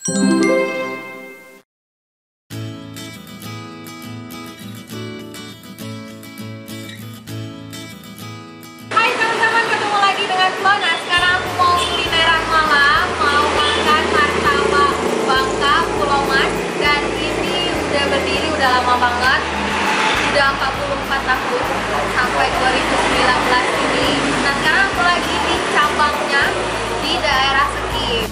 Hai teman-teman, ketemu lagi dengan Flo. Nah, sekarang aku mau kulineran malam, mau makan martabak Bangka Pulau Mas. Dan ini udah berdiri, udah lama banget, udah 44 tahun sampai 2019 ini. Nah, sekarang aku lagi di cabangnya di daerah Sekip.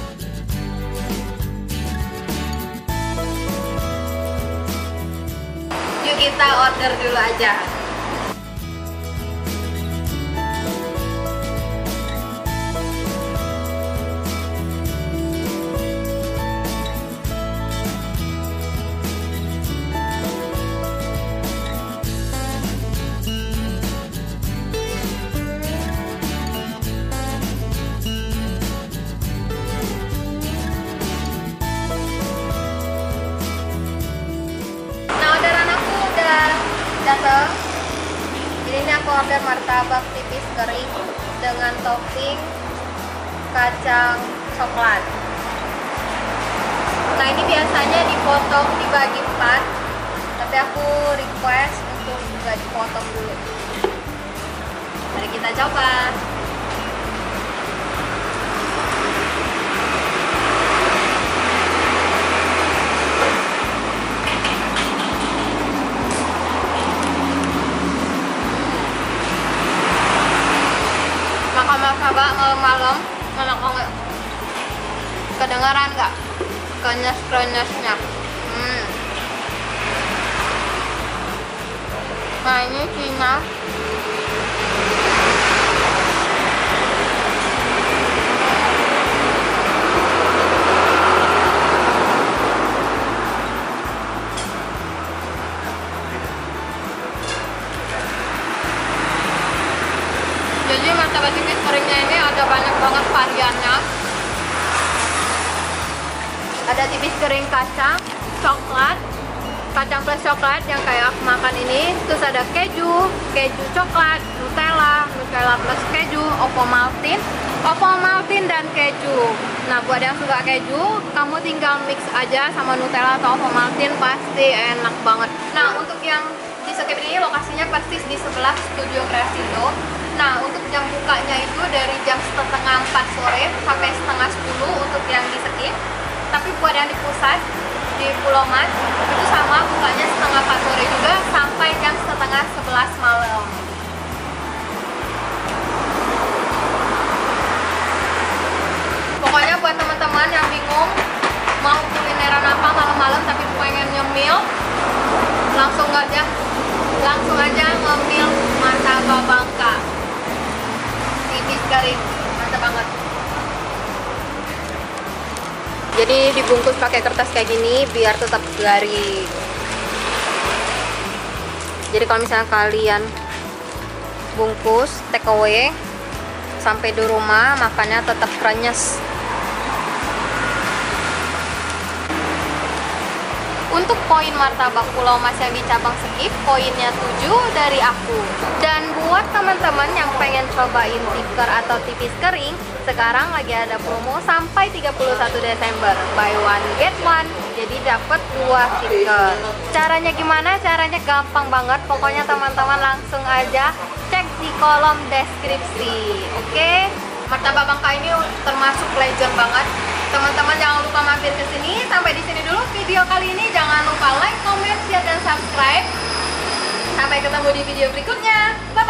Yuk kita order dulu aja. Datang. Ini aku order martabak tipis kering dengan topping kacang coklat. Nah, ini biasanya dipotong dibagi 4, tapi aku request untuk nggak dipotong dulu. Mari kita coba. Makan martabak malam-malam enak banget. Kedengaran nggak krenyes-krenyesnya? Nah, ini Cina. Jadi martabak tipis keringnya ini ada banyak banget variannya. Ada tipis kering kacang, coklat, kacang plus coklat yang kayak aku makan ini. Terus ada keju, keju coklat, Nutella, Nutella plus keju, Ovomaltine dan keju. Nah, buat yang suka keju, kamu tinggal mix aja sama Nutella atau Ovomaltine, pasti enak banget. Nah, untuk yang di Sekip ini lokasinya persis di sebelah Studio Kreasindo. Nah, untuk jam bukanya itu dari jam setengah 4 sore sampai setengah 10 untuk yang di Sekip. Tapi buat yang di pusat, di Pulau Mas, itu sama, bukanya setengah 4 sore juga sampai jam setengah 11 malam. Pokoknya buat teman-teman yang bingung mau kulineran apa malam-malam tapi pengen nyemil, langsung aja ngemil martabak Bangka tipis kering, mantap banget. Jadi dibungkus pakai kertas kayak gini biar tetap garing. Jadi kalau misalnya kalian bungkus take away sampai di rumah, makannya tetap krenyes. Untuk poin martabak Pulau Mas yang di cabang Sekip, poinnya 7 dari aku. Dan buat teman-teman yang pengen cobain tikar atau tipis kering, sekarang lagi ada promo sampai 31 Desember. Buy one get one, jadi dapat 2 tikar. Caranya gimana? Caranya gampang banget. Pokoknya teman-teman langsung aja cek di kolom deskripsi. Oke? Martabak Bangka ini termasuk legend banget. Teman-teman jangan lupa mampir ke sini. Sampai di sini dulu video kali ini. Jangan lupa like, comment, share, dan subscribe. Sampai ketemu di video berikutnya. Bye!